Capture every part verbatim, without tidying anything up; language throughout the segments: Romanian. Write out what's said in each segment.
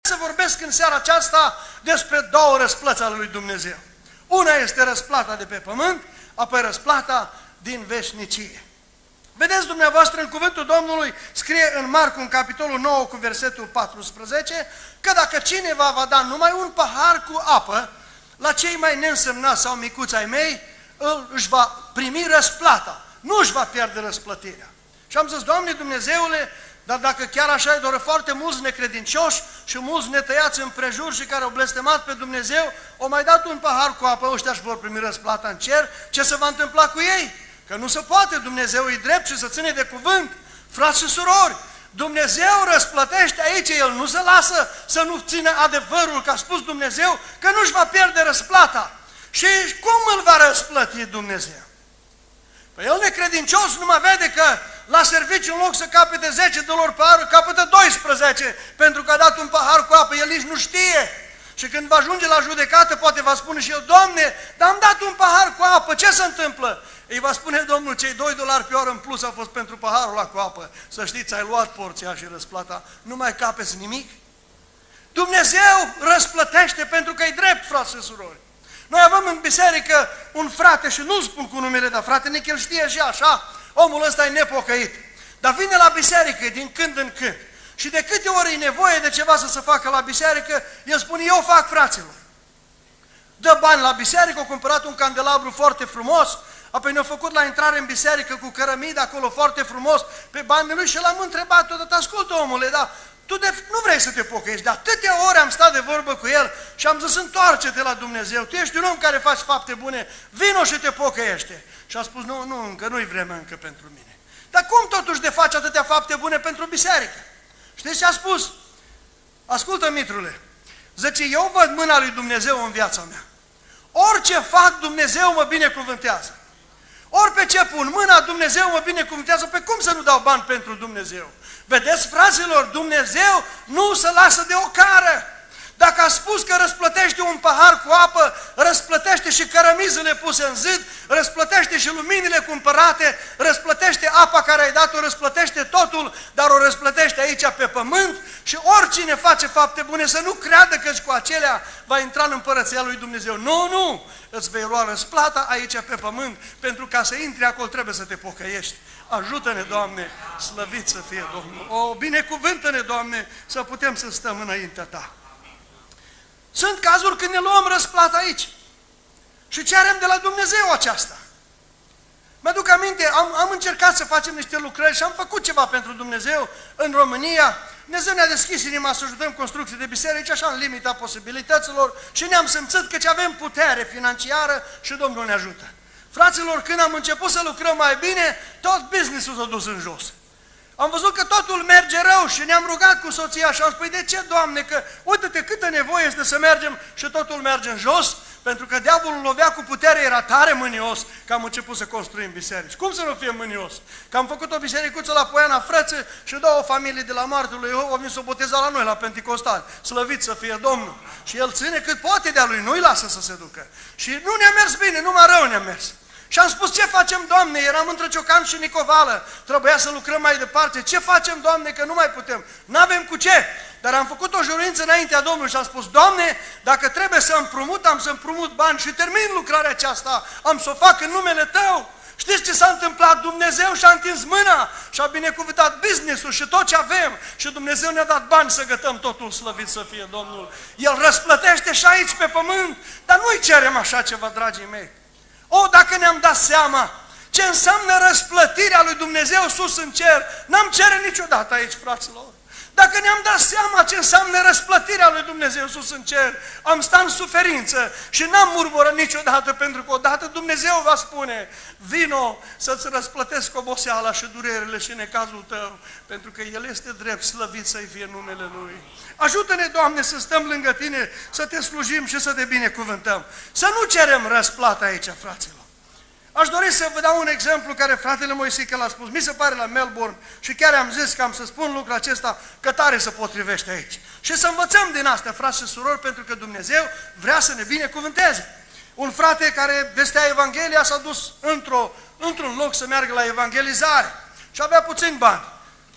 să vorbesc în seara aceasta despre două răsplăți ale lui Dumnezeu. Una este răsplata de pe pământ, apoi răsplata din veșnicie. Vedeți dumneavoastră, în cuvântul Domnului scrie în Marcu, în capitolul nouă, cu versetul paisprezece, că dacă cineva va da numai un pahar cu apă, la cei mai neînsemnați sau micuți ai mei, îl, își va primi răsplata, nu își va pierde răsplătirea. Și am zis, Doamne Dumnezeule, dar dacă chiar așa e, doar foarte mulți necredincioși și mulți netăiați împrejur și care au blestemat pe Dumnezeu, au mai dat un pahar cu apă, ăștia își vor primi răsplata în cer, ce se va întâmpla cu ei? Că nu se poate, Dumnezeu e drept și să ține de cuvânt. Frați și surori, Dumnezeu răsplătește aici, El nu se lasă să nu țină adevărul, că a spus Dumnezeu că nu-și va pierde răsplata. Și cum îl va răsplăti Dumnezeu? Păi el necredincios nu mai vede că la serviciu, în loc să capete zece de lor pahar, capătă doisprezece, pentru că a dat un pahar cu apă, el nici nu știe. Și când va ajunge la judecată, poate va spune și el, Doamne, dar am dat un pahar cu apă, ce se întâmplă? Îi va spune Domnul, cei doi dolari pe oră în plus au fost pentru paharul ăla cu apă. Să știți, ai luat porția și răsplata, nu mai capeți nimic. Dumnezeu răsplătește pentru că e drept, frați și surori. Noi avem în biserică un frate, și nu-l spun cu numele, dar frate Nichi, el știe și așa, omul ăsta e nepocăit. Dar vine la biserică din când în când. Și de câte ori e nevoie de ceva să se facă la biserică, el spune, eu fac, fraților. Dă bani la biserică, a cumpărat un candelabru foarte frumos, apoi ne-a făcut la intrare în biserică cu cărămidă acolo foarte frumos pe banii lui și l-am întrebat tot, ascultă omule, dar tu de, nu vrei să te pocăiești, dar atâtea ori am stat de vorbă cu el și am zis, întoarce-te la Dumnezeu, tu ești un om care faci fapte bune, vino și te pocăiește. Și a spus, nu, nu, încă nu-i vreme încă pentru mine. Dar cum totuși de faci atâtea fapte bune pentru biserică? Știți ce a spus? Ascultă, mitrule, zice, eu văd mâna lui Dumnezeu în viața mea. Orice fac, Dumnezeu mă binecuvântează. Ori pe ce pun mâna, Dumnezeu mă binecuvântează, pe cum să nu dau bani pentru Dumnezeu? Vedeți, fraților, Dumnezeu nu se lasă de o cară. Dacă a spus că răsplătește un pahar cu apă, răsplătește și cărămizile puse în zid, răsplătește și luminile cumpărate, răsplătește apa care ai dat-o, răsplătește totul, dar o răsplătește aici pe pământ și oricine face fapte bune să nu creadă că cu acelea va intra în împărăția lui Dumnezeu. Nu, nu! Îți vei lua răsplata aici pe pământ, pentru ca să intri acolo trebuie să te pocăiești. Ajută-ne, Doamne, slăvit să fie Domnul. O, binecuvântă-ne, Doamne, să putem să stăm înaintea Ta. Sunt cazuri când ne luăm răsplata aici și cerem de la Dumnezeu aceasta. Mă-aduc aminte, am, am încercat să facem niște lucrări și am făcut ceva pentru Dumnezeu în România. Dumnezeu ne-a deschis inima să ajutăm construcții de biserici, așa în limita posibilităților și ne-am simțit că avem putere financiară și Domnul ne ajută. Fraților, când am început să lucrăm mai bine, tot business-ul s-a dus în jos. Am văzut că totul merge rău și ne-am rugat cu soția și am spus, de ce, Doamne, că uite-te câtă nevoie este să mergem și totul merge în jos, pentru că diavolul lovea cu putere, era tare mânios că am început să construim biserici. Cum să nu fie mânios? Că am făcut o bisericuță la Poiana Frățe și două familii de la Martul lui Jehova au venit să o boteza la noi, la Penticostal. Slăvit să fie Domnul! Și el ține cât poate de-a lui, nu-i lasă să se ducă. Și nu ne-a mers bine, numai rău ne-a mers. Și am spus, ce facem, Doamne? Eram între Ciocan și Nicovală, trebuia să lucrăm mai departe. Ce facem, Doamne, că nu mai putem? N-avem cu ce. Dar am făcut o jurință înaintea Domnului și am spus, Doamne, dacă trebuie să împrumut, am să împrumut bani și termin lucrarea aceasta, am să o fac în numele Tău. Știți ce s-a întâmplat? Dumnezeu și-a întins mâna și a binecuvântat business-ul și tot ce avem și Dumnezeu ne-a dat bani să gătăm totul, slăvit să fie Domnul. El răsplătește și aici pe pământ, dar nu-i cerem așa ceva, dragii mei. O, dacă ne-am dat seama ce înseamnă răsplătirea lui Dumnezeu sus în cer, n-am cere niciodată aici, fraților. Dacă ne-am dat seama ce înseamnă răsplătirea lui Dumnezeu sus în cer, am stat în suferință și n-am murmurat niciodată, pentru că odată Dumnezeu va spune, vino să-ți răsplătesc oboseala și durerile și necazul tău, pentru că El este drept, slăvit să-i fie numele Lui. Ajută-ne, Doamne, să stăm lângă Tine, să Te slujim și să Te binecuvântăm. Să nu cerem răsplată aici, fraților. Aș dori să vă dau un exemplu care fratele Moisică l-a spus, mi se pare la Melbourne și chiar am zis că am să spun lucrul acesta, că tare se potrivește aici. Și să învățăm din astea, frați și surori, pentru că Dumnezeu vrea să ne binecuvânteze. Un frate care vestea Evanghelia s-a dus într-o, într-un loc să meargă la evangelizare și avea puțini bani.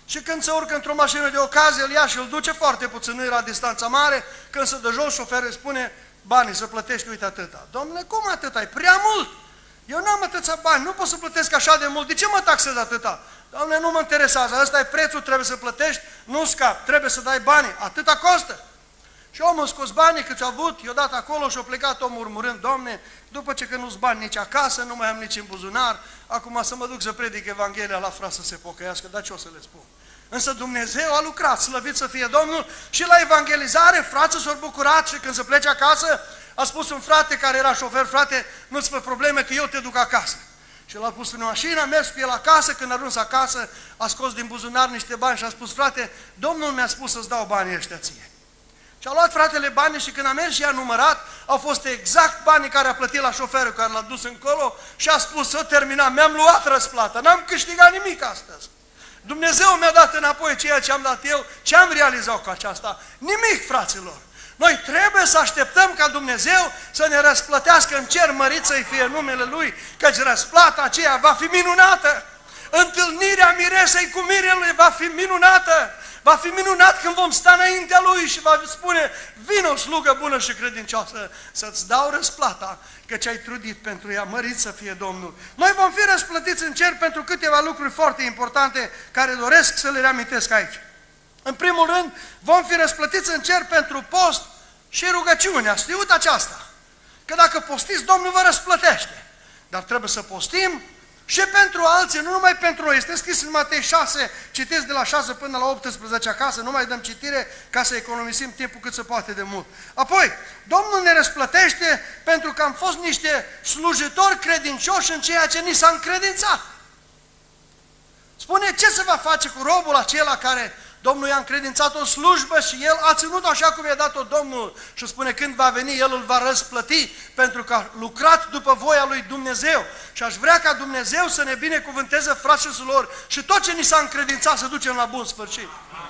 Și când se urcă într-o mașină de ocazie, îl ia și îl duce foarte puțin, nu era distanța mare, când se dă jos, șoferul îi spune, banii să plătești, uite atâta. Domnule, cum atâta? E prea mult! Eu n-am atâția bani, nu pot să plătesc așa de mult, de ce mă taxez atâta? Doamne, nu mă interesează, ăsta e prețul, trebuie să plătești, nu scap, trebuie să dai banii, atâta costă. Și omul a scos banii câți a avut, i-a dat acolo și a plecat omul murmurând, Doamne, după ce că nu-s bani nici acasă, nu mai am nici în buzunar, acum să mă duc să predic Evanghelia la frat să se pocăiască, dar ce o să le spun? Însă Dumnezeu a lucrat, slăvit să fie Domnul, și la evangelizare frații s-au bucurat și când se plece acasă, a spus un frate care era șofer, frate, nu-ți fă probleme că eu te duc acasă. Și l-a pus în mașină, a mers cu el acasă, când a ajuns acasă, a scos din buzunar niște bani și a spus, frate, Domnul mi-a spus să-ți dau banii ăștia ție. Și a luat fratele banii și când a mers și i-a numărat, au fost exact banii care a plătit la șoferul care l-a dus încolo și a spus, să termina, mi-am luat răsplata, n-am câștigat nimic astăzi. Dumnezeu mi-a dat înapoi ceea ce am dat eu, ce am realizat cu aceasta? Nimic, fraților! Noi trebuie să așteptăm ca Dumnezeu să ne răsplătească în cer, mărit să-i fie numele Lui, căci răsplata aceea va fi minunată. Întâlnirea miresei cu mirele va fi minunată. Va fi minunat când vom sta înaintea Lui și va spune, vină, slugă bună și credincioasă, să-ți dau răsplata, căci ai trudit pentru ea, mărit să fie Domnul. Noi vom fi răsplătiți în cer pentru câteva lucruri foarte importante care doresc să le reamintesc aici. În primul rând, vom fi răsplătiți în cer pentru post și rugăciune. Știut aceasta, că dacă postiți, Domnul vă răsplătește. Dar trebuie să postim și pentru alții, nu numai pentru noi. Este scris în Matei șase, citiți de la șase până la optsprezece acasă, nu mai dăm citire ca să economisim timpul cât se poate de mult. Apoi, Domnul ne răsplătește pentru că am fost niște slujitori credincioși în ceea ce ni s-a încredințat. Spune, ce se va face cu robul acela care Domnul i-a încredințat o slujbă și el a ținut așa cum i-a dat-o Domnul și spune când va veni, el îl va răsplăti pentru că a lucrat după voia lui Dumnezeu. Și aș vrea ca Dumnezeu să ne binecuvânteze, frați și surori, și tot ce ni s-a încredințat să ducem la bun sfârșit.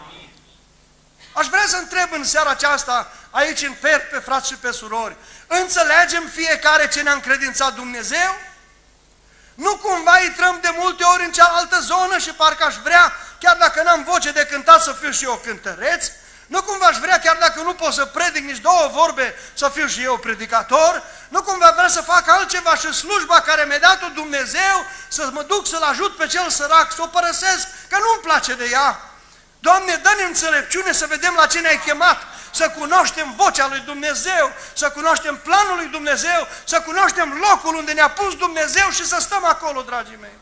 Aș vrea să întreb în seara aceasta, aici în Pert, pe frați și pe surori, înțelegem fiecare ce ne-a încredințat Dumnezeu? Nu cumva intrăm de multe ori în cealaltă zonă și parcă aș vrea, chiar dacă n-am voce de cântat, să fiu și eu cântăreț? Nu cumva aș vrea, chiar dacă nu pot să predic nici două vorbe, să fiu și eu predicator? Nu cumva vrea să fac altceva și slujba care mi-a dat-o Dumnezeu, să mă duc să-l ajut pe cel sărac, să o părăsesc, că nu-mi place de ea? Doamne, dă-ne înțelepciune să vedem la ce ne-ai chemat, să cunoaștem vocea lui Dumnezeu, să cunoaștem planul lui Dumnezeu, să cunoaștem locul unde ne-a pus Dumnezeu și să stăm acolo, dragii mei.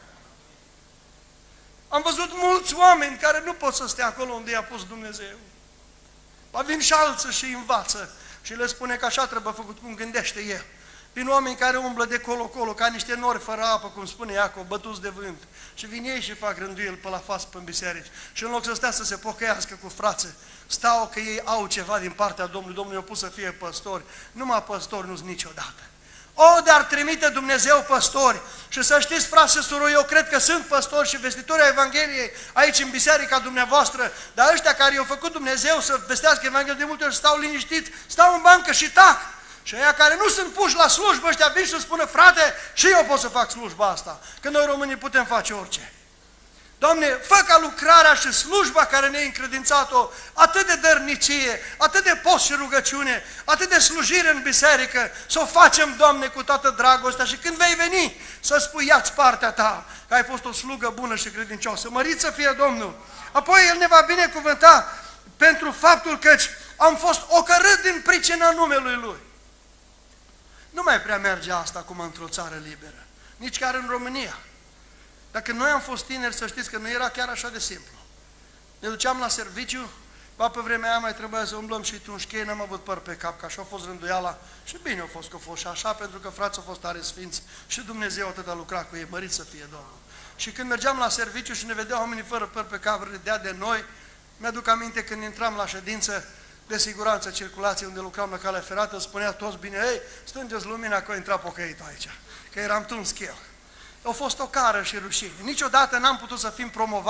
Am văzut mulți oameni care nu pot să stea acolo unde i-a pus Dumnezeu. Va vin și alții și învață și le spune că așa trebuie făcut cum gândește El. Vin oameni care umblă de colo-colo, ca niște nori fără apă, cum spune Iacov, bătuți de vânt. Și vin ei și fac rânduieli pe la față, pe biserici. Și în loc să stea să se pocăiască cu frații, stau că ei au ceva din partea Domnului. Domnul i-a pus să fie păstori. Numai păstori nu-s niciodată. O, dar trimite Dumnezeu păstori. Și să știți, frați și surori, eu cred că sunt păstori și vestitori ai Evangheliei aici în biserica dumneavoastră, dar ăștia care i-au făcut Dumnezeu să vestească Evanghelia de multe ori stau liniștiți, stau în bancă și tac. Și aia care nu sunt puși la slujbă, ăștia vin și spună, frate, și eu pot să fac slujba asta, că noi românii putem face orice. Doamne, fă ca lucrarea și slujba care ne-ai încredințat-o, atât de dărnicie, atât de post și rugăciune, atât de slujire în biserică, să o facem, Doamne, cu toată dragostea și când vei veni să spui, ia-ți partea ta, că ai fost o slugă bună și credincioasă. Mărit să fie Domnul! Apoi El ne va binecuvânta pentru faptul că am fost ocărât din pricina numelui Lui. Nu mai prea merge asta acum într-o țară liberă, nici chiar în România. Dacă noi am fost tineri, să știți că nu era chiar așa de simplu. Ne duceam la serviciu, ba pe vremea aia mai trebuia să umblăm și tunșchei, n-am avut păr pe cap, că așa a fost rânduiala și bine a fost că a fost și așa, pentru că frații au fost tare sfinți și Dumnezeu atât a lucrat cu ei, mărit să fie Domnul. Și când mergeam la serviciu și ne vedeau oamenii fără păr pe cap, râdea de noi, mi-aduc aminte când intram la ședință de siguranță, circulație, unde lucram la calea ferată, spunea toți bine, ei, stângeți lumina că a intrat pocăit aici, că eram tuns chel. A fost o cară și rușine. Niciodată n-am putut să fim promovați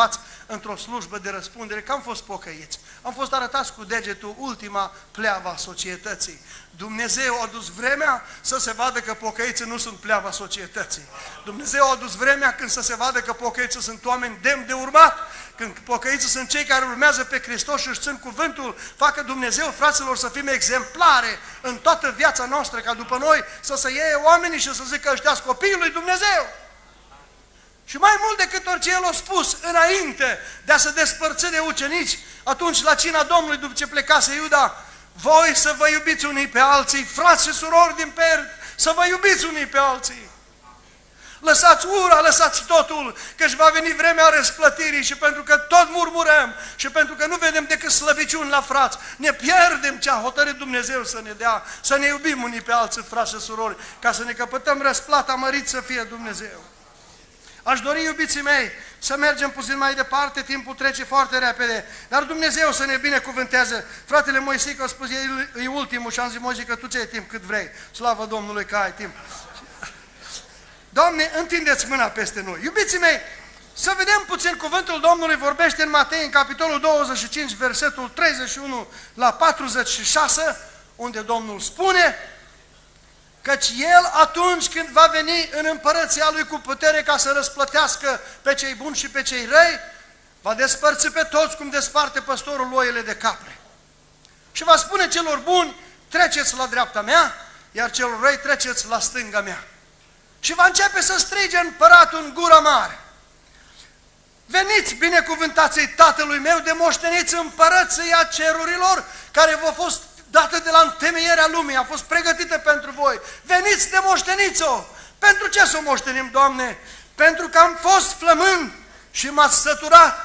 într-o slujbă de răspundere că am fost pocăiți. Am fost arătați cu degetul ultima pleavă a societății. Dumnezeu a dus vremea să se vadă că pocăiții nu sunt pleava societății. Dumnezeu a dus vremea când să se vadă că pocăiții sunt oameni demni de urmat, când pocăiții sunt cei care urmează pe Hristos și își țin cuvântul, facă Dumnezeu, fraților, să fim exemplare în toată viața noastră, ca după noi să se iei oamenii și să zică ăștia sunt copiii lui Dumnezeu. Și mai mult decât orice El a spus înainte de a se despărți de ucenici, atunci la cina Domnului, după ce plecase Iuda, voi să vă iubiți unii pe alții, frați și surori din Perg, să vă iubiți unii pe alții. Lăsați ura, lăsați totul, căci va veni vremea răsplătirii și pentru că tot murmurăm și pentru că nu vedem decât slăbiciuni la frați, ne pierdem ce a hotărât Dumnezeu să ne dea, să ne iubim unii pe alții, frați și surori, ca să ne căpătăm răsplata, mărit să fie Dumnezeu. Aș dori, iubiții mei, să mergem puțin mai departe, timpul trece foarte repede, dar Dumnezeu să ne binecuvânteze. Fratele Moisic a spus, e ultimul și am zis, Moisic, că tu ți ai timp cât vrei. Slavă Domnului că ai timp. Doamne, întindeți mâna peste noi. Iubiții mei, să vedem puțin, cuvântul Domnului vorbește în Matei, în capitolul douăzeci și cinci, versetul treizeci și unu la patruzeci și șase, unde Domnul spune: căci El atunci când va veni în împărăția Lui cu putere ca să răsplătească pe cei buni și pe cei răi, va despărți pe toți cum desparte păstorul oile de capre. Și va spune celor buni, treceți la dreapta mea, iar celor răi treceți la stânga mea. Și va începe să strige împăratul în gură mare: veniți, binecuvântați-i Tatălui meu, de moșteniți împărăția cerurilor, care v-a fost dată de la întemeierea lumii, a fost pregătită pentru voi. Veniți de moșteniți-o! Pentru ce să o moștenim, Doamne? Pentru că am fost flămând și m-ați săturat.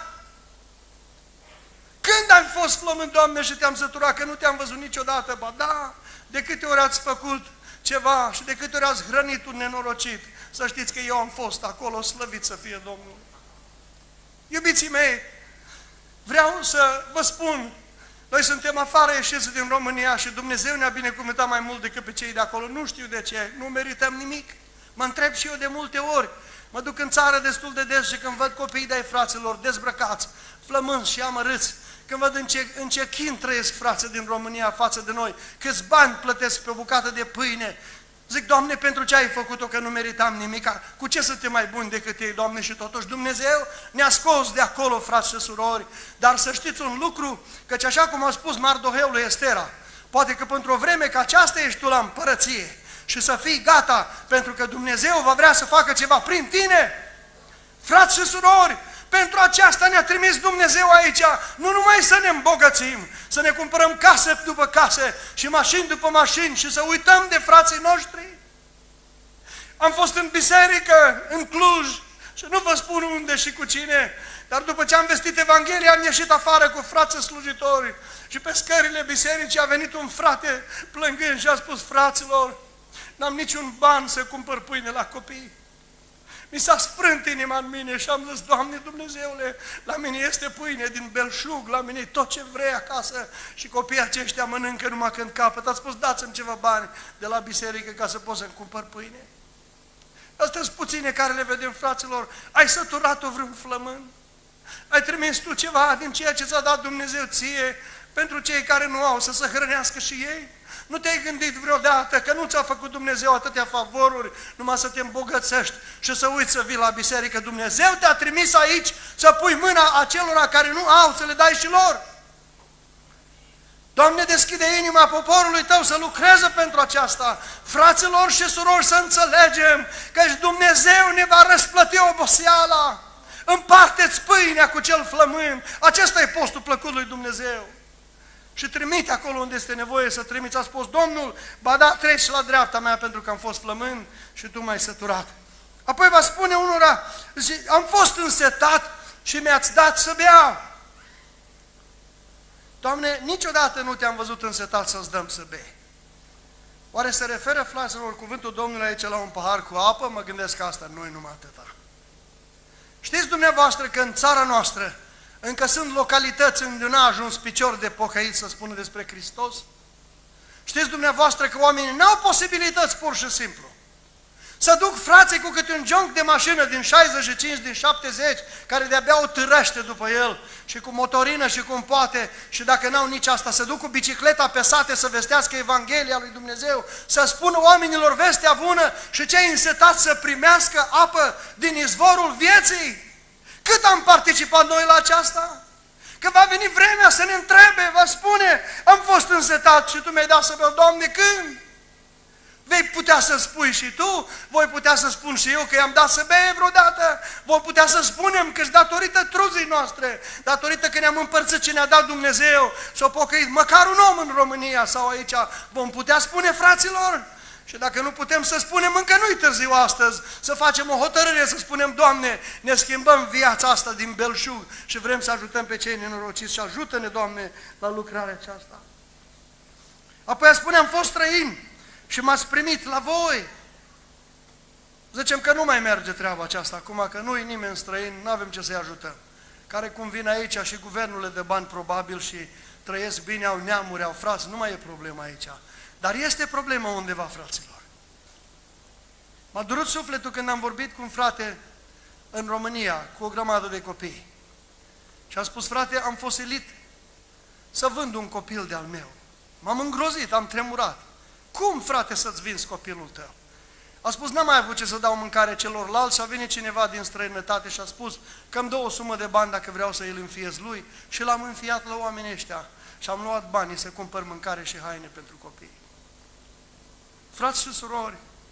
Când am fost flămând, Doamne, și te-am săturat? Că nu te-am văzut niciodată. Ba da, de câte ori ați făcut ceva și de câte ori ați hrănit un nenorocit, să știți că eu am fost acolo, slăvit să fie Domnul. Iubiții mei, vreau să vă spun, noi suntem afară ieșiți din România și Dumnezeu ne-a binecuvântat mai mult decât pe cei de acolo. Nu știu de ce, nu merităm nimic. Mă întreb și eu de multe ori. Mă duc în țară destul de des și când văd copiii de-ai fraților dezbrăcați, flămânzi și amărâți, când văd în ce, în ce chin trăiesc frații din România față de noi, câți bani plătesc pe o bucată de pâine, zic, Doamne, pentru ce ai făcut-o, că nu meritam nimica? Cu ce suntem mai buni decât ei, Doamne? Și totuși Dumnezeu ne-a scos de acolo, frați și surori. Dar să știți un lucru, căci așa cum a spus Mardoheu lui Estera, poate că pentru o vreme ca aceasta ești tu la împărăție și să fii gata, pentru că Dumnezeu va vrea să facă ceva prin tine. Frați și surori, pentru aceasta ne-a trimis Dumnezeu aici, nu numai să ne îmbogățim, să ne cumpărăm case după case și mașini după mașini și să uităm de frații noștri. Am fost în biserică, în Cluj, și nu vă spun unde și cu cine, dar după ce am vestit Evanghelia, am ieșit afară cu frații slujitori și pe scările bisericii a venit un frate plângând și a spus, fraților, n-am niciun ban să cumpăr pâine la copii. Mi s-a sfrânt inima în mine și am zis, Doamne Dumnezeule, la mine este pâine din belșug, la mine e tot ce vrei acasă și copiii aceștia mănâncă numai când capăt. Ați spus, dați-mi ceva bani de la biserică ca să pot să-mi cumpăr pâine. Astea sunt puține care le vedem, fraților. Ai săturat-o vreun flămând? Ai trimis tu ceva din ceea ce ți-a dat Dumnezeu ție pentru cei care nu au, să se hrănească și ei? Nu te-ai gândit vreodată că nu ți-a făcut Dumnezeu atâtea favoruri numai să te îmbogățești și să uiți să vii la biserică? Dumnezeu te-a trimis aici să pui mâna acelora care nu au, să le dai și lor. Doamne, deschide inima poporului Tău să lucreze pentru aceasta. Fraților și surori, să înțelegem că Dumnezeu ne va răsplăti oboseala. Împarte-ți pâinea cu cel flămând. Acesta e postul plăcut lui Dumnezeu. Și trimite acolo unde este nevoie să trimiți. A spus Domnul, ba da, treci la dreapta mea pentru că am fost flămând și tu m-ai săturat. Apoi va spune unora, am fost însetat și mi-ați dat să bea. Doamne, niciodată nu te-am văzut însetat să-ți dăm să bei. Oare se referă, fraților, cuvântul Domnului aici la un pahar cu apă? Mă gândesc că asta nu e numai atâta. Știți dumneavoastră că în țara noastră încă sunt localități unde nu a ajuns picior de pocăit să spună despre Hristos? Știți dumneavoastră că oamenii n-au posibilități pur și simplu Să duc frații cu câte un jonc de mașină din șaizeci și cinci, din șaptezeci, care de-abia o târăște după el, și cu motorină și cum poate, și dacă n-au nici asta, să duc cu bicicleta pe sate să vestească Evanghelia lui Dumnezeu, să spună oamenilor vestea bună și cei însetați să primească apă din izvorul vieții. Cât am participat noi la aceasta? Că va veni vremea să ne întrebe, va spune, am fost însetat și tu mi-ai dat să beau, Doamne, când? Vei putea să spui și tu, voi putea să spun și eu că i-am dat să bea vreodată, vom putea să spunem că-și datorită truzii noastre, datorită că ne-am împărțit ce ne-a dat Dumnezeu, s-a pocăit măcar un om în România sau aici, vom putea spune, fraților? Și dacă nu putem să spunem, încă nu-i târziu astăzi, să facem o hotărâre, să spunem, Doamne, ne schimbăm viața asta din belșug și vrem să ajutăm pe cei nenorociți și ajută-ne, Doamne, la lucrarea aceasta. Apoi spune, am fost străini și m-ați primit la voi. Zicem că nu mai merge treaba aceasta acum, că nu-i nimeni străin, nu avem ce să-i ajutăm. Care cum vin aici și guvernul le dă bani probabil și trăiesc bine, au neamuri, au frați, nu mai e problema aici. Dar este problema undeva, fraților. M-a durut sufletul când am vorbit cu un frate în România, cu o grămadă de copii. Și a spus, frate, am fost silit să vând un copil de-al meu. M-am îngrozit, am tremurat. Cum, frate, să-ți vinzi copilul tău? A spus, n-am mai avut ce să dau mâncare celorlalți și a venit cineva din străinătate și a spus că îmi dă o sumă de bani dacă vreau să îl înfiez lui și l-am înfiat la oamenii ăștia și am luat banii să cumpăr mâncare și haine pentru copii. Frați și surori,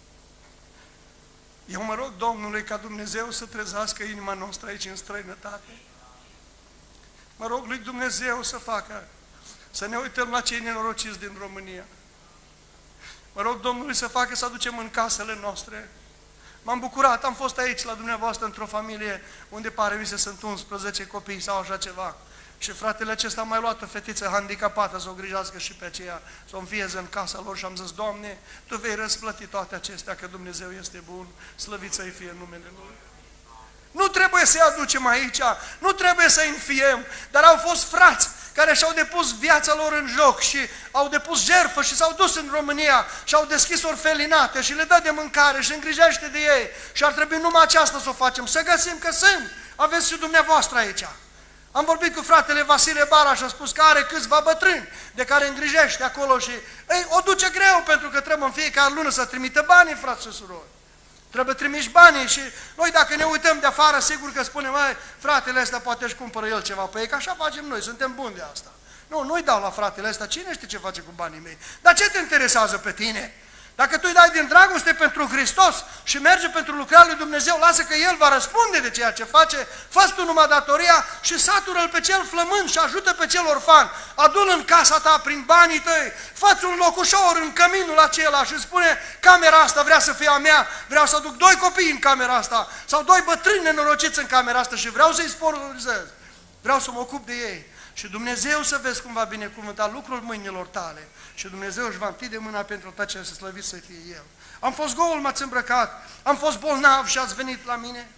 eu mă rog Domnului ca Dumnezeu să trezească inima noastră aici în străinătate. Mă rog lui Dumnezeu să facă, să ne uităm la cei nenorociți din România. Mă rog Domnului să facă să aducem în casele noastre. M-am bucurat, am fost aici la dumneavoastră într-o familie unde pare mi se sunt unsprezece copii sau așa ceva. Și fratele acesta a mai luat o fetiță handicapată să o grijească și pe aceea, să o înfieze în casa lor și am zis, Doamne, Tu vei răsplăti toate acestea, că Dumnezeu este bun, slăvit să-i fie numele Lui. Nu trebuie să-i aducem aici, nu trebuie să-i înfiem, dar au fost frați care și-au depus viața lor în joc și au depus jertfă și s-au dus în România și au deschis orfelinate și le dă de mâncare și îngrijește de ei și ar trebui numai aceasta să o facem, să găsim că sunt, aveți și dumneavoastră aici. Am vorbit cu fratele Vasile Bara și a spus că are câțiva bătrâni de care îngrijește acolo și ei, o duce greu pentru că trebuie în fiecare lună să trimită banii, frați și surori. Trebuie trimiși banii și noi dacă ne uităm de afară, sigur că spunem, mai fratele ăsta poate își cumpără el ceva pe ei, că așa facem noi, suntem buni de asta. Nu, nu-i dau la fratele ăsta, cine știe ce face cu banii mei? Dar ce te interesează pe tine? Dacă tu îi dai din dragoste pentru Hristos și merge pentru lucrarea lui Dumnezeu, lasă că El va răspunde de ceea ce face, fă-ți tu numai datoria și satură-l pe cel flămând și ajută pe cel orfan. Adu-l în casa ta prin banii tăi, fă-ți un locușor în căminul acela și spune, camera asta vrea să fie a mea, vreau să aduc doi copii în camera asta sau doi bătrâni nenorociți în camera asta și vreau să-i sponsorizez, vreau să mă ocup de ei. Și Dumnezeu să vezi cum va binecuvânta lucrul mâinilor tale și Dumnezeu își va întinde mâna pentru tot ce să slăvit să fie El. Am fost gol, m-ați îmbrăcat, am fost bolnav și ați venit la mine.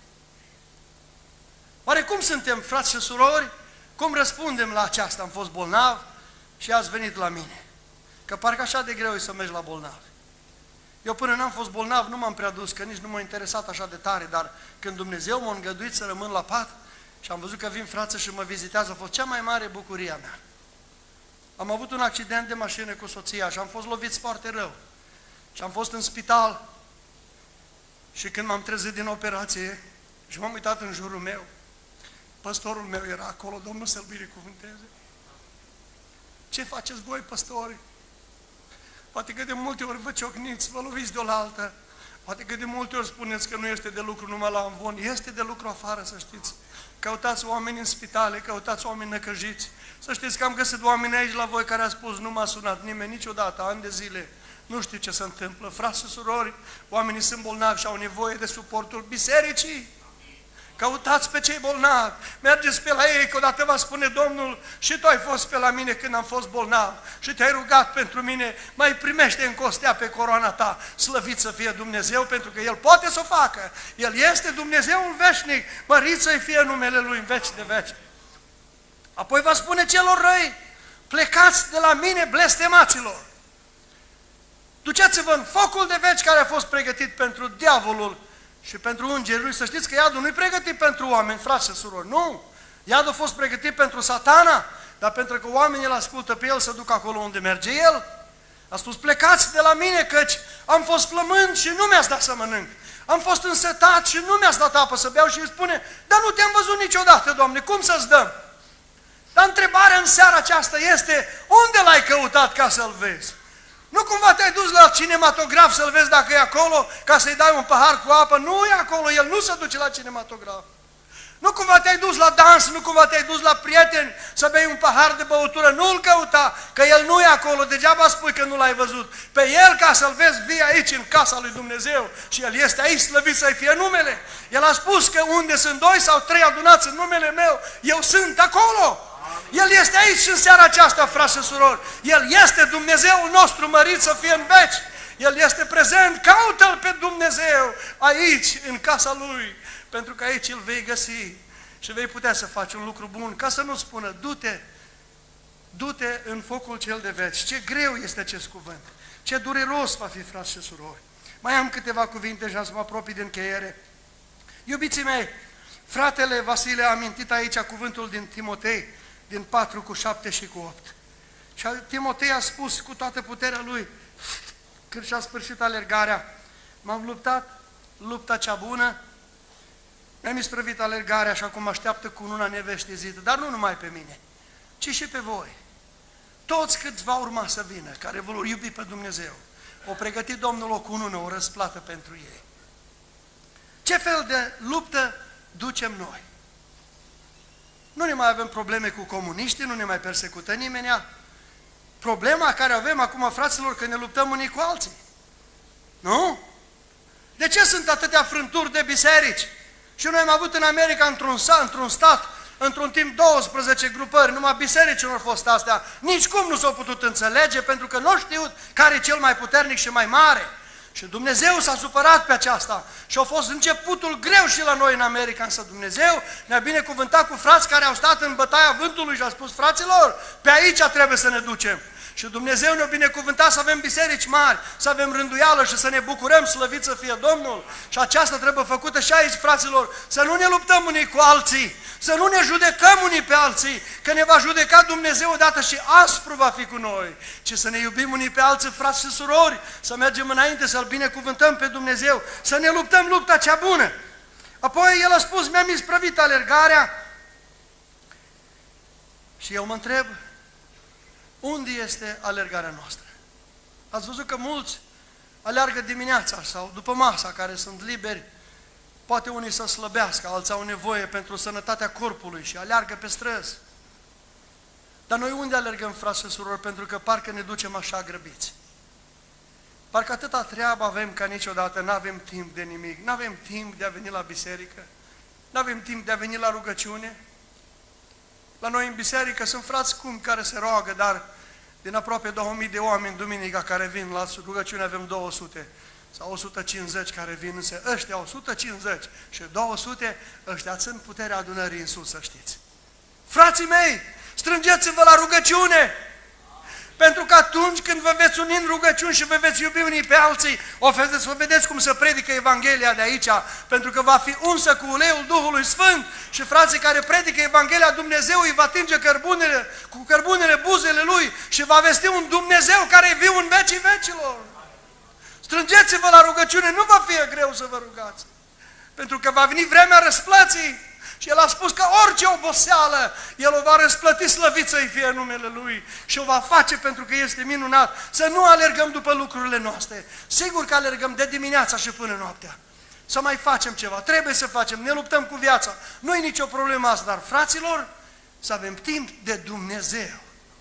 Oare cum suntem, frați și surori? Cum răspundem la aceasta? Am fost bolnav și ați venit la mine. Că parcă așa de greu e să mergi la bolnav. Eu până n-am fost bolnav nu m-am prea dus, că nici nu m-a interesat așa de tare, dar când Dumnezeu m-a îngăduit să rămân la pat, și am văzut că vin frață și mă vizitează, a fost cea mai mare bucuria mea. Am avut un accident de mașină cu soția și am fost loviți foarte rău. Și am fost în spital și când m-am trezit din operație și m-am uitat în jurul meu, păstorul meu era acolo, Domnul să-l binecuvânteze. Ce faceți voi, păstori? Poate că de multe ori vă ciocniți, vă loviți de oaltă, poate că de multe ori spuneți că nu este de lucru numai la amvon, este de lucru afară, să știți. Căutați oameni în spitale, căutați oameni năcăjiți. Să știți că am găsit oameni aici la voi care a spus, nu m-a sunat nimeni niciodată, ani de zile, nu știu ce se întâmplă. Frați și surori, oamenii sunt bolnavi și au nevoie de suportul bisericii. Căutați pe cei bolnavi, mergeți pe la ei, că odată va spune Domnul, și tu ai fost pe la mine când am fost bolnav și te-ai rugat pentru mine, mai primește încă o stea pe coroana ta, slăvit să fie Dumnezeu, pentru că El poate să o facă. El este Dumnezeul veșnic, mărit să-i fie numele Lui în veci de veci. Apoi va spune celor răi, plecați de la mine, blestemaților. duceți-vă în focul de veci care a fost pregătit pentru diavolul și pentru îngerii lui. Să știți că iadul nu-i pregătit pentru oameni, frați și surori, nu! Iadul a fost pregătit pentru Satana, dar pentru că oamenii îl ascultă pe el să ducă acolo unde merge el. A spus, plecați de la mine, căci am fost flămând și nu mi-ați dat să mănânc. Am fost însetat și nu mi-ați dat apă să beau și îi spune, dar nu te-am văzut niciodată, Doamne, cum să-ți dăm? Dar întrebarea în seara aceasta este, unde l-ai căutat ca să-l vezi? Nu cumva te-ai dus la cinematograf să-l vezi dacă e acolo, ca să-i dai un pahar cu apă? Nu e acolo, el nu se duce la cinematograf. Nu cumva te-ai dus la dans, nu cumva te-ai dus la prieteni să bei un pahar de băutură, nu-l căuta, că el nu e acolo, degeaba spui că nu l-ai văzut. Pe el, ca să-l vezi, vii aici în casa lui Dumnezeu și el este aici, slăvit să-i fie numele. El a spus că unde sunt doi sau trei adunați în numele meu, eu sunt acolo. El este aici în seara aceasta, frați și surori. El este Dumnezeul nostru mărit să fie în veci. El este prezent, caută-L pe Dumnezeu aici, în casa Lui, pentru că aici îl vei găsi și vei putea să faci un lucru bun, ca să nu spună, du-te, du-te în focul cel de veci. Ce greu este acest cuvânt, ce dureros va fi, frați și surori. Mai am câteva cuvinte și am să mă apropii de încheiere. Iubiții mei, fratele Vasile a amintit aici cuvântul din Timotei, din patru cu șapte și cu opt. Și Timotei a spus cu toată puterea lui, când și-a sfârșit alergarea, m-am luptat lupta cea bună, mi-am isprăvit alergarea așa cum așteaptă cu una neveștezită, dar nu numai pe mine, ci și pe voi. Toți câți va urma să vină, care vor iubi pe Dumnezeu, o pregăti Domnul o cunună, o răsplată pentru ei. Ce fel de luptă ducem noi? Nu ne mai avem probleme cu comuniștii, nu ne mai persecută nimenea. Problema care avem acum, fraților, că ne luptăm unii cu alții. Nu? De ce sunt atâtea frânturi de biserici? Și noi am avut în America, într-un într-un stat, într-un timp douăsprezece grupări, numai bisericile au fost astea. Nici cum nu s-au putut înțelege, pentru că nu știut care e cel mai puternic și mai mare. Și Dumnezeu s-a supărat pe aceasta și a fost începutul greu și la noi în America, însă Dumnezeu ne-a binecuvântat cu frați care au stat în bătaia vântului și a spus, fraților, pe aici trebuie să ne ducem. Și Dumnezeu ne-a binecuvântat să avem biserici mari, să avem rânduială și să ne bucurăm, slăvit să fie Domnul. Și aceasta trebuie făcută și aici, fraților, să nu ne luptăm unii cu alții, să nu ne judecăm unii pe alții, că ne va judeca Dumnezeu odată și aspru va fi cu noi, ci să ne iubim unii pe alții, frați și surori, să mergem înainte, să-L binecuvântăm pe Dumnezeu, să ne luptăm lupta cea bună. Apoi El a spus, mi-am isprăvit alergarea și eu mă întreb, unde este alergarea noastră? Ați văzut că mulți alergă dimineața sau după masa, care sunt liberi, poate unii să slăbească, alții au nevoie pentru sănătatea corpului și alergă pe străzi. Dar noi unde alergăm, frați și surori, pentru că parcă ne ducem așa grăbiți? Parcă atâta treabă avem ca niciodată, nu avem timp de nimic, nu avem timp de a veni la biserică, nu avem timp de a veni la rugăciune. La noi în biserică sunt frați scumpi care se roagă, dar din aproape două mii de oameni duminica care vin la rugăciune avem două sute sau o sută cincizeci care vin, însă ăștia o sută cincizeci și două sute, ăștia țin puterea adunării în sus, să știți. Frații mei, strângeți-vă la rugăciune! Pentru că atunci când vă veți uni în rugăciuni și vă veți iubi unii pe alții, o vedeți, o vedeți cum se predică Evanghelia de aici, pentru că va fi unsă cu uleiul Duhului Sfânt și frații care predică Evanghelia, Dumnezeu îi va atinge cărbunele, cu cărbunele buzele Lui și va vesti un Dumnezeu care e viu în vecii vecilor. Strângeți-vă la rugăciune, nu vă fie greu să vă rugați, pentru că va veni vremea răsplății. Și El a spus că orice oboseală, El o va răsplăti, slăvit să-i fie numele Lui și o va face pentru că este minunat. Să nu alergăm după lucrurile noastre. Sigur că alergăm de dimineața și până noaptea. Să mai facem ceva, trebuie să facem, ne luptăm cu viața. Nu e nicio problemă asta, dar fraților, să avem timp de Dumnezeu.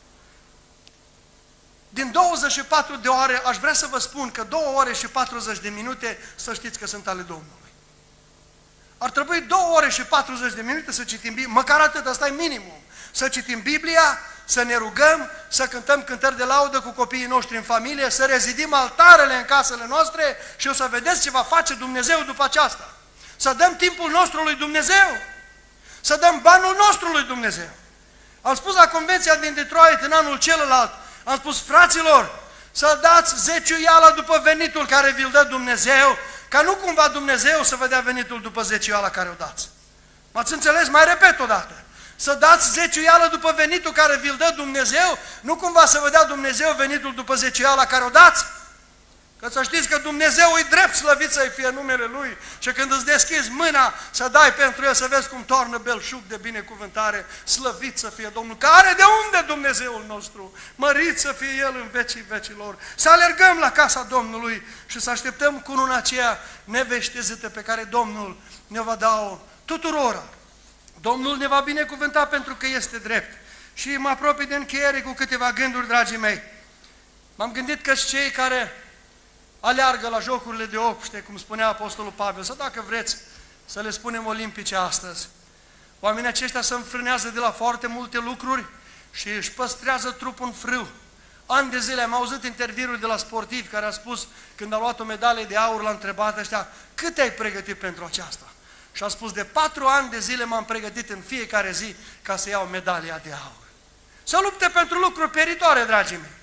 Din douăzeci și patru de ore, aș vrea să vă spun că două ore și patruzeci de minute, să știți că sunt ale Domnului. Ar trebui două ore și patruzeci de minute să citim Biblia, măcar atât, ăsta e minimum. Să citim Biblia, să ne rugăm, să cântăm cântări de laudă cu copiii noștri în familie, să rezidim altarele în casele noastre și o să vedeți ce va face Dumnezeu după aceasta. Să dăm timpul nostru lui Dumnezeu, să dăm banul nostru lui Dumnezeu. Am spus la convenția din Detroit în anul celălalt, am spus, fraților, să dați zeciuiala după venitul care vi-l dă Dumnezeu, ca nu cumva Dumnezeu să vă dea venitul după zeciuiala care o dați. M-ați înțeles? Mai repet o dată. Să dați zeciuială după venitul care vi-l dă Dumnezeu, nu cumva să vă dea Dumnezeu venitul după zeciuiala care o dați. Că să știți că Dumnezeu îi drept, slăvit să-i fie numele Lui, și când îți deschizi mâna să dai pentru El, să vezi cum toarnă belșug de binecuvântare, slăvit să fie Domnul, că are de unde Dumnezeul nostru, mărit să fie El în vecii vecilor. Să alergăm la casa Domnului și să așteptăm cununa aceea neveștezită pe care Domnul ne va da-o tuturora. Domnul ne va binecuvânta pentru că este drept. Și mă apropii de încheiere cu câteva gânduri, dragii mei. M-am gândit că cei care aleargă la jocurile de obște, cum spunea Apostolul Pavel, sau dacă vreți să le spunem olimpice astăzi, oamenii aceștia se înfrânează de la foarte multe lucruri și își păstrează trupul în frâu. Ani de zile am auzit interviuri de la sportivi care a spus, când a luat o medalie de aur, l-a întrebat ăștia, cât te-ai pregătit pentru aceasta? Și a spus, de patru ani de zile m-am pregătit în fiecare zi ca să iau medalia de aur. Să lupte pentru lucruri peritoare, dragii mei.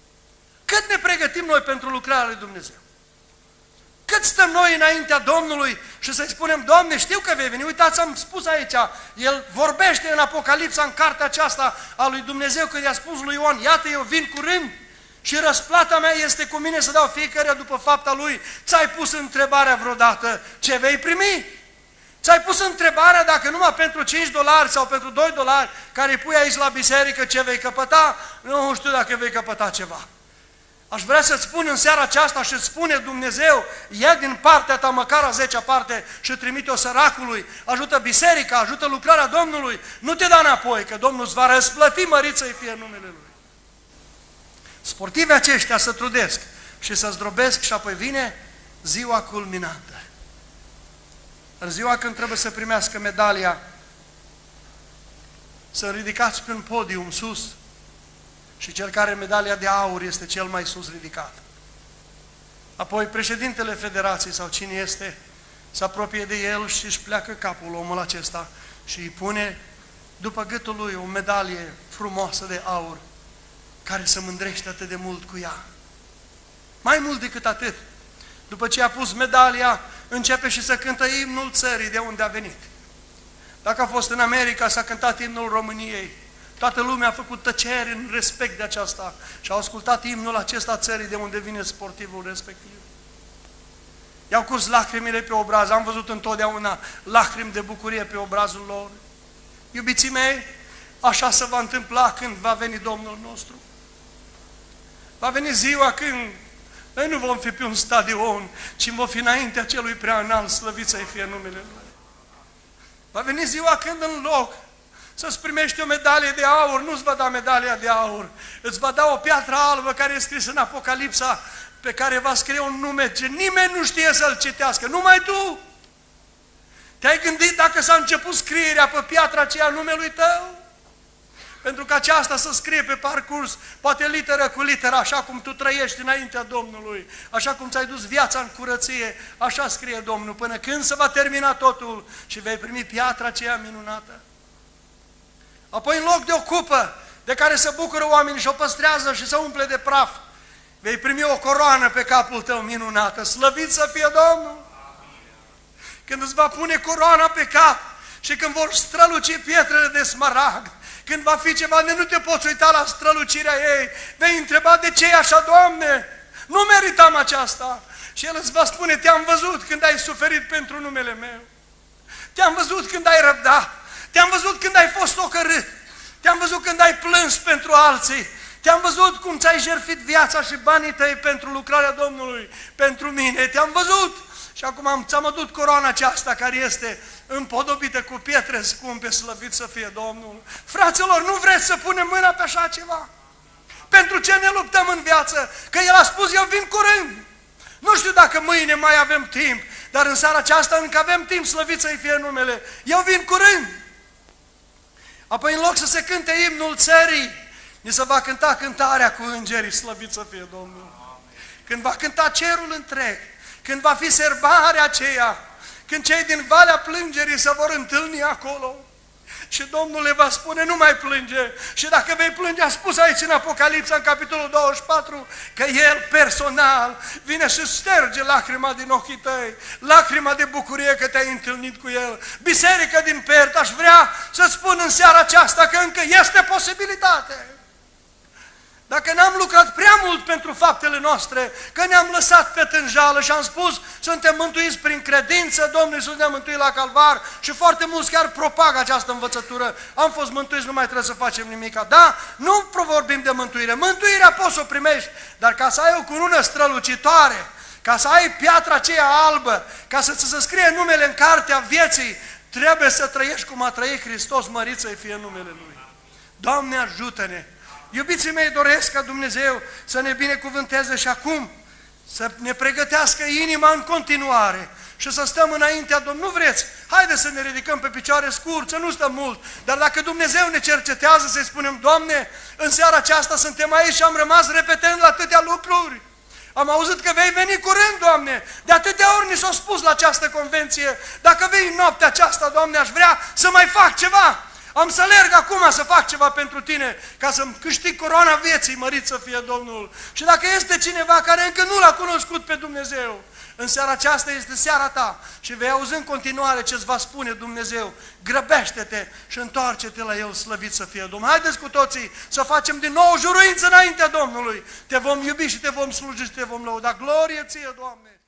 Cât ne pregătim noi pentru lucrarea lui Dumnezeu? Cât stăm noi înaintea Domnului și să-i spunem, Doamne, știu că vei veni. Uitați, am spus aici, El vorbește în Apocalipsa, în cartea aceasta a lui Dumnezeu, când i-a spus lui Ioan, iată, eu vin curând și răsplata mea este cu mine să dau fiecare după fapta lui. Ți-ai pus întrebarea vreodată, ce vei primi? Ți-ai pus întrebarea dacă numai pentru cinci dolari sau pentru doi dolari care îi pui aici la biserică, ce vei căpăta? Nu știu dacă vei căpăta ceva. Aș vrea să-ți spun în seara aceasta și spune Dumnezeu, ia din partea ta măcar a zecea parte și trimite-o săracului, ajută biserica, ajută lucrarea Domnului, nu te da înapoi, că Domnul îți va răsplăti, mărit să-i fie numele Lui. Sportivii aceștia se trudesc și se zdrobesc și apoi vine ziua culminantă. În ziua când trebuie să primească medalia, să ridicați pe un podium sus, și cel care are medalia de aur este cel mai sus ridicat. Apoi președintele federației sau cine este, se apropie de el și își pleacă capul omul acesta și îi pune după gâtul lui o medalie frumoasă de aur, care se mândrește atât de mult cu ea. Mai mult decât atât, după ce a pus medalia, începe și să cântă imnul țării de unde a venit. Dacă a fost în America, s-a cântat imnul României. Toată lumea a făcut tăcere în respect de aceasta și au ascultat imnul acesta țării de unde vine sportivul respectiv. I-au curs lacrimile pe obraz, am văzut întotdeauna lacrimi de bucurie pe obrazul lor. Iubiții mei, așa se va întâmpla când va veni Domnul nostru. Va veni ziua când noi nu vom fi pe un stadion, ci vom fi înaintea celui prea înalt, slăvit să-i fie numele Lui. Va veni ziua când în loc să-ți primești o medalie de aur, nu-ți va da medalia de aur, îți va da o piatră albă care e scrisă în Apocalipsa, pe care va scrie un nume ce nimeni nu știe să-l citească, numai tu. Te-ai gândit dacă s-a început scrierea pe piatra aceea numelui tău? Pentru că aceasta să scrie pe parcurs, poate literă cu literă, așa cum tu trăiești înaintea Domnului, așa cum ți-ai dus viața în curăție, așa scrie Domnul, până când se va termina totul și vei primi piatra aceea minunată. Apoi în loc de o cupă de care se bucură oamenii și o păstrează și se umple de praf, vei primi o coroană pe capul tău minunată, slăvit să fie Domnul! Când îți va pune coroana pe cap și când vor străluci pietrele de smaragd, când va fi ceva de nu te poți uita la strălucirea ei, vei întreba de ce e așa, Doamne? Nu meritam aceasta. Și El îți va spune, te-am văzut când ai suferit pentru numele meu. Te-am văzut când ai răbdat. Te-am văzut când ai fost ocărât. Te-am văzut când ai plâns pentru alții. Te-am văzut cum ți-ai jertfit viața și banii tăi pentru lucrarea Domnului, pentru mine. Te-am văzut. Și acum ți-am adus coroana aceasta care este împodobită cu pietre scumpe, slăvit să fie Domnul. Fraților, nu vreți să punem mâna pe așa ceva? Pentru ce ne luptăm în viață? Că El a spus, eu vin curând. Nu știu dacă mâine mai avem timp, dar în seara aceasta încă avem timp, slăvit să-i fie numele. Eu vin curând. Apoi în loc să se cânte imnul țării, ni se va cânta cântarea cu îngerii, slăvit să fie Domnul. Când va cânta cerul întreg, când va fi serbarea aceea, când cei din Valea Plângerii se vor întâlni acolo, și Domnul le va spune, nu mai plânge. Și dacă vei plânge, a spus aici în Apocalipsa, în capitolul douăzeci și patru, că El personal vine și șterge lacrima din ochii tăi, lacrima de bucurie că te-ai întâlnit cu El. Biserică din Pert, aș vrea să spun în seara aceasta că încă este posibilitate. Dacă n-am lucrat prea mult pentru faptele noastre, că ne-am lăsat pe tânjală și am spus, suntem mântuiți prin credință, Domnul Iisus ne-a mântuit la Calvar și foarte mulți chiar propagă această învățătură. Am fost mântuiți, nu mai trebuie să facem nimic. Da, nu vorbim de mântuire. Mântuirea poți să o primești, dar ca să ai o cunună strălucitoare, ca să ai piatra aceea albă, ca să ți se scrie numele în cartea vieții, trebuie să trăiești cum a trăit Hristos, mărit să-i fie numele Lui. Doamne, ajută-ne! Iubiții mei, doresc ca Dumnezeu să ne binecuvânteze și acum, să ne pregătească inima în continuare și să stăm înaintea Domnului. Nu vreți? Haideți să ne ridicăm pe picioare scurt, să nu stăm mult, dar dacă Dumnezeu ne cercetează, să-i spunem, Doamne, în seara aceasta suntem aici și am rămas repetând la atâtea lucruri. Am auzit că vei veni curând, Doamne, de atâtea ori ni s-a spus la această convenție, dacă vei în noaptea aceasta, Doamne, aș vrea să mai fac ceva. Am să alerg acum să fac ceva pentru Tine, ca să-mi câștig coroana vieții, mărit să fie Domnul. Și dacă este cineva care încă nu L-a cunoscut pe Dumnezeu, în seara aceasta este seara ta și vei auzi în continuare ce îți va spune Dumnezeu. Grăbește-te și întoarce-te la El, slăvit să fie Domnul. Haideți cu toții să facem din nou juruință înaintea Domnului. Te vom iubi și te vom sluji și te vom lăuda. Glorie ție, Doamne!